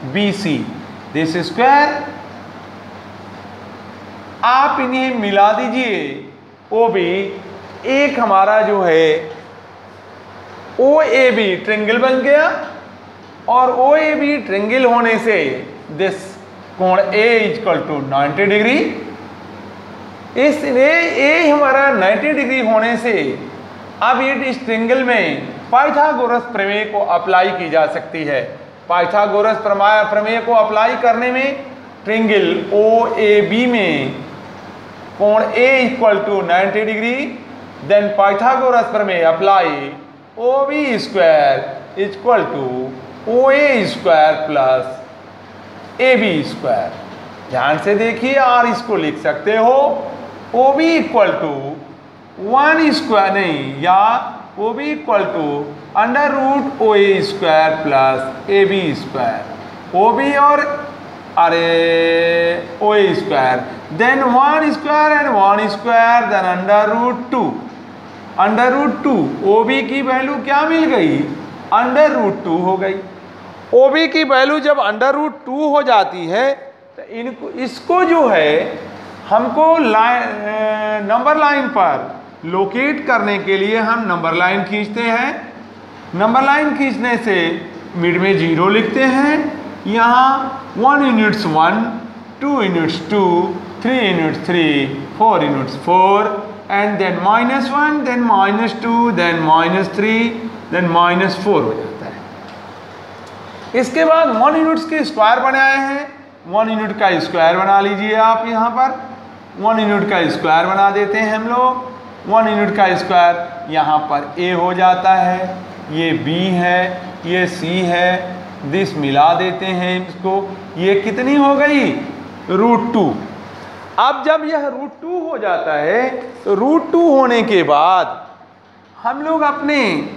BC, this square. आप इन्हें मिला दीजिए, OB एक हमारा जो है OAB ट्रायंगल बन गया, और OAB ट्रायंगल होने से दिस कोण A इक्वल टू 90 डिग्री। इसलिए A हमारा 90 डिग्री होने से अब ये इस ट्रायंगल में पाइथागोरस प्रमेय को अप्लाई की जा सकती है। पाइथागोरस प्रमेय को अप्लाई करने में ट्रायंगल OAB में कोण A equal to 90 degree, then Pythagoras प्रमेय apply OB square equal to OA square plus AB square. ध्यान से देखिए, और इसको लिख सकते हो OB इक्वल टू 1 स्क्वायर नहीं, या OB equal to under root OA square plus AB square. OB और OA square, then 1 square and 1 square, then under root 2। Under root 2 OB की वैल्यू क्या मिल गई? अंडर रूट 2 हो गई। OB की वैल्यू जब अंडर रूट 2 हो जाती है तो इसको जो है हमको नंबर लाइन पर लोकेट करने के लिए हम नंबर लाइन खींचते हैं। नंबर लाइन खींचने से मिड में 0 लिखते हैं। यहाँ 1 units 1, 2 units 2, 3 units 3, 4 units 4, and then -1, then -2, then -3, then -4 हो जाता है। इसके बाद 1 यूनिट्स के स्क्वायर बनाए हैं। 1 यूनिट का स्क्वायर बना लीजिए आप। यहाँ पर 1 यूनिट का स्क्वायर बना देते हैं हम लोग। 1 यूनिट का स्क्वायर यहाँ पर A हो जाता है, ये B है, ये C है, दिस मिला देते हैं इसको। ये कितनी हो गई? √2। अब जब यह √2 हो जाता है तो √2 होने के बाद हम लोग अपने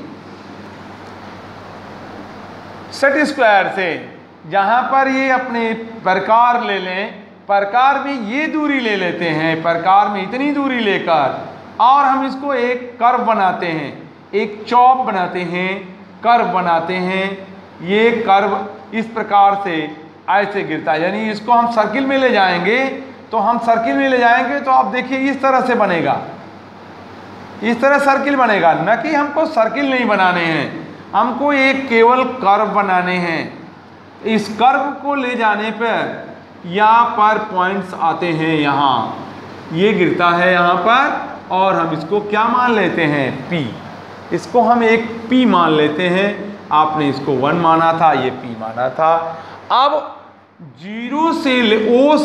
सेट स्क्वायर से, जहाँ पर ये अपने प्रकार ले लें, प्रकार में ये दूरी ले लेते हैं, प्रकार में इतनी दूरी लेकर, और हम इसको एक कर्व बनाते हैं, एक चौप बनाते हैं, कर्व बनाते हैं। ये कर्व इस प्रकार से ऐसे गिरता है, यानी इसको हम सर्किल में ले जाएंगे। तो हम सर्किल में ले जाएंगे तो आप देखिए इस तरह से बनेगा, इस तरह सर्किल बनेगा। न कि हमको सर्किल नहीं बनाने हैं, हमको एक केवल कर्व बनाने हैं। इस कर्व को ले जाने पर यहाँ पर पॉइंट्स आते हैं, यहाँ ये गिरता है यहाँ पर, और हम इसको क्या मान लेते हैं? P। इसको हम एक P मान लेते हैं। आपने इसको 1 माना था, ये P माना था। अब 0 से O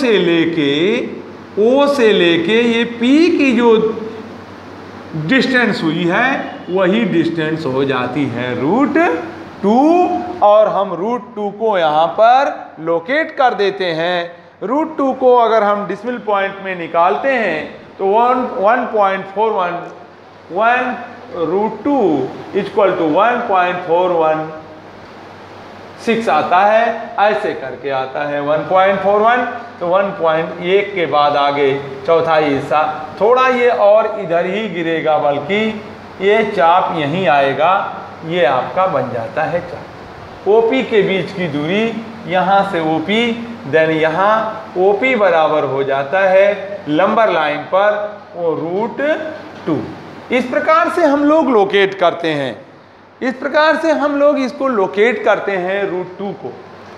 से लेके ये P की जो डिस्टेंस हुई है वही डिस्टेंस हो जाती है √2, और हम √2 को यहाँ पर लोकेट कर देते हैं। √2 को अगर हम डेसिमल पॉइंट में निकालते हैं तो 1.41 √2 इक्वल टू 1.416 आता है। ऐसे करके आता है 1.41। तो 1.1 के बाद आगे चौथाई हिस्सा थोड़ा ये और इधर ही गिरेगा, बल्कि ये चाप यहीं आएगा, ये आपका बन जाता है चाप। OP के बीच की दूरी यहाँ से OP, देन यहाँ OP बराबर हो जाता है लंबर लाइन पर वो √2। इस प्रकार से हम लोग लोकेट करते हैं, इस प्रकार से हम लोग इसको लोकेट करते हैं √2 को।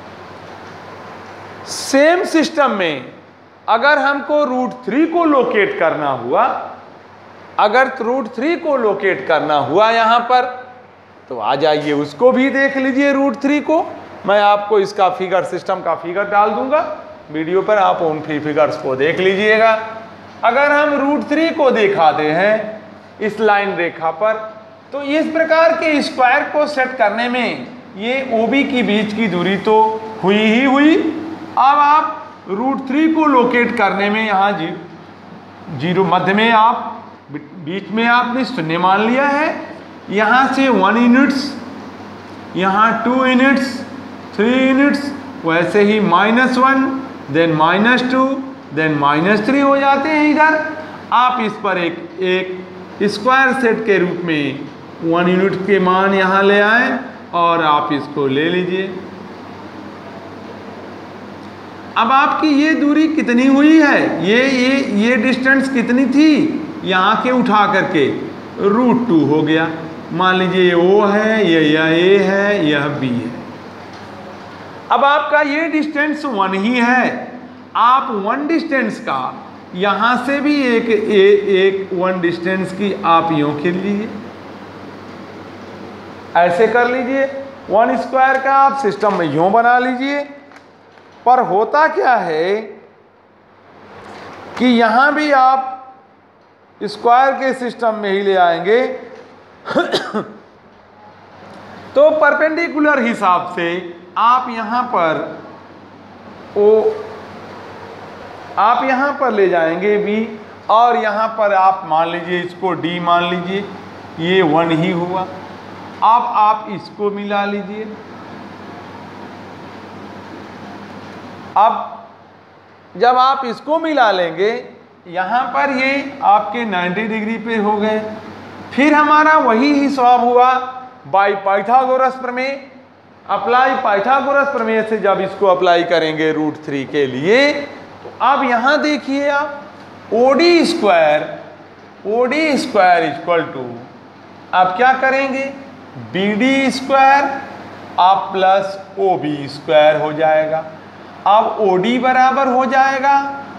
सेम सिस्टम में अगर हमको √3 को लोकेट करना हुआ, अगर √3 को लोकेट करना हुआ यहाँ पर, तो आ जाइए उसको भी देख लीजिए। √3 को मैं आपको इसका फिगर, सिस्टम का फिगर डाल दूंगा वीडियो पर, आप उन फिगर्स को देख लीजिएगा। अगर हम √3 को दिखाते हैं इस लाइन रेखा पर, तो इस प्रकार के स्क्वायर को सेट करने में ये OB की बीच की दूरी तो हुई ही हुई। अब आप √3 को लोकेट करने में यहाँ 0 मध्य में, आप बीच में आपने 0 मान लिया है। यहाँ से 1 यूनिट्स, यहाँ 2 यूनिट्स, 3 यूनिट्स, वैसे ही -1, देन -2, देन -3 हो जाते हैं। इधर आप इस पर एक स्क्वायर सेट के रूप में 1 यूनिट के मान यहाँ ले आए और आप इसको ले लीजिए। अब आपकी ये दूरी कितनी हुई है, ये डिस्टेंस कितनी थी, यहाँ के उठा करके √2 हो गया। मान लीजिए ये O है, यह A है, यह B है। अब आपका ये डिस्टेंस 1 ही है। आप 1 डिस्टेंस का यहाँ से भी एक 1 डिस्टेंस की आप यूँ खींच लीजिए, ऐसे कर लीजिए। 1 स्क्वायर का आप सिस्टम में यूँ बना लीजिए। पर होता क्या है कि यहाँ भी आप स्क्वायर के सिस्टम में ही ले आएंगे तो परपेंडिकुलर हिसाब से आप यहाँ पर ले जाएंगे B, और यहाँ पर आप मान लीजिए इसको D मान लीजिए, ये 1 ही हुआ। अब आप इसको मिला लीजिए। अब जब आप इसको मिला लेंगे, यहाँ पर ये आपके 90 डिग्री पे हो गए। फिर हमारा वही हिसाब हुआ बाय पाइथागोरस प्रमेय। अप्लाई पाइथागोरस प्रमेय से जब इसको अप्लाई करेंगे √3 के लिए, तो अब यहाँ देखिए आप OD स्क्वायर इक्वल टू आप क्या करेंगे, BD स्क्वायर आप प्लस OB स्क्वायर हो जाएगा। अब OD बराबर हो जाएगा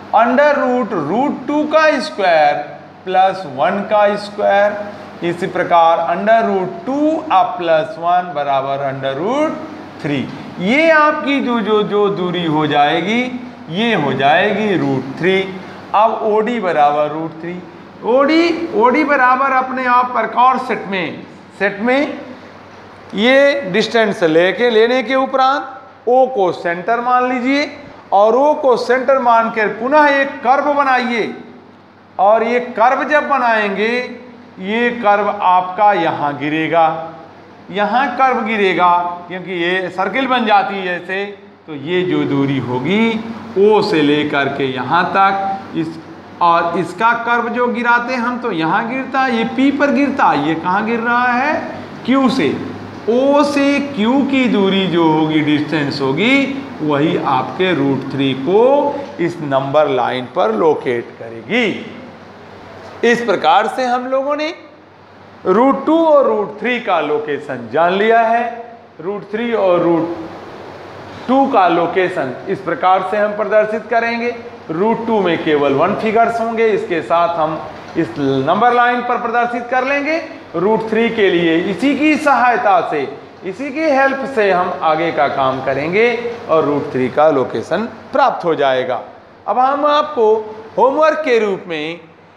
√2 का स्क्वायर प्लस 1 का स्क्वायर। इसी प्रकार √2 आप प्लस 1 बराबर √3। ये आपकी जो दूरी हो जाएगी, ये हो जाएगी √3। अब OD बराबर √3। OD बराबर अपने आप प्रकार सेट में ये डिस्टेंस लेने के उपरांत O को सेंटर मान लीजिए, और O को सेंटर मान कर पुनः एक कर्व बनाइए। और ये कर्व जब बनाएंगे, ये कर्व आपका यहाँ गिरेगा, यहाँ कर्व गिरेगा, क्योंकि ये सर्किल बन जाती है ऐसे। तो ये जो दूरी होगी O से लेकर के यहाँ तक, और इसका कर्व जो गिराते हम तो यहाँ गिरता है, ये P पर गिरता है। ये कहाँ गिर रहा है, Q से। O से Q की दूरी जो होगी, डिस्टेंस होगी, वही आपके √3 को इस नंबर लाइन पर लोकेट करेगी। इस प्रकार से हम लोगों ने √2 और √3 का लोकेशन जान लिया है। √3 और √2 का लोकेशन इस प्रकार से हम प्रदर्शित करेंगे। √2 में केवल 1 फिगर्स होंगे, इसके साथ हम इस नंबर लाइन पर प्रदर्शित कर लेंगे। √3 के लिए इसी की सहायता से, इसी की हेल्प से हम आगे का काम करेंगे और √3 का लोकेशन प्राप्त हो जाएगा। अब हम आपको होमवर्क के रूप में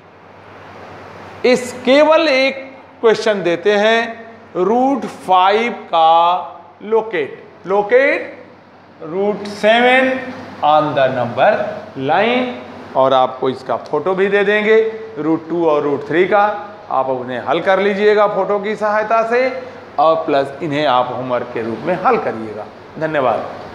इस केवल एक क्वेश्चन देते हैं, √5 का locate √7 on the number line, और आपको इसका फोटो भी दे देंगे √2 और √3 का। आप उन्हें हल कर लीजिएगा फोटो की सहायता से, और प्लस इन्हें आप होमवर्क के रूप में हल करिएगा। धन्यवाद।